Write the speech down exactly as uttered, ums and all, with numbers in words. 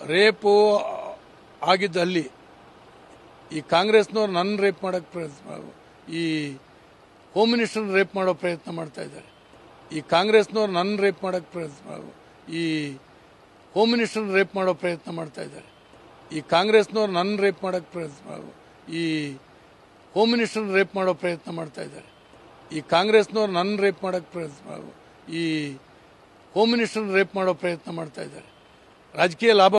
Rape ಆಗಿದ್ದಲ್ಲಿ ಈ ಕಾಂಗ್ರೆಸ್ನವ್ರು ನನ್ನ ರೇಪ್ ಮಾಡಕ್ ಪ್ರಯತ್ನ, ಈ ಹೋಮ್ ಮಿನಿಸ್ಟರ್ ರೇಪ್ ಮಾಡೋ ಪ್ರಯತ್ನ ಮಾಡ್ತಾ ಇದ್ದಾರೆ. ಈ ಕಾಂಗ್ರೆಸ್ನವ್ರು ನನ್ನ ರೇಪ್ ಮಾಡಕ್ ಪ್ರಯತ್ನ, ಈ ಹೋಮ್ ಮಿನಿಸ್ಟರ್ ರೇಪ್ ಮಾಡೋ ಪ್ರಯತ್ನ ಮಾಡ್ತಾ ಇದ್ದಾರೆ. ಈ ಕಾಂಗ್ರೆಸ್ನವ್ರು ನನ್ನ ರೇಪ್ ಮಾಡಕ್ ಪ್ರಯತ್ನ, ಈ ಹೋಮ್ ಮಿನಿಸ್ಟರ್ ರೇಪ್ ಮಾಡೋ ಪ್ರಯತ್ನ ಮಾಡ್ತಾ ಇದ್ದಾರೆ. ಈ ಕಾಂಗ್ರೆಸ್ನವ್ರು ನನ್ನ ರೇಪ್ ಮಾಡಕ್ ಪ್ರಯತ್ನ, ಈ ಹೋಮ್ ಮಿನಿಸ್ಟರ್ ರೇಪ್ ಮಾಡೋ ಪ್ರಯತ್ನ ಮಾಡ್ತಾ ಇದ್ದಾರೆ. ರಾಜಕೀಯ ಲಾಭ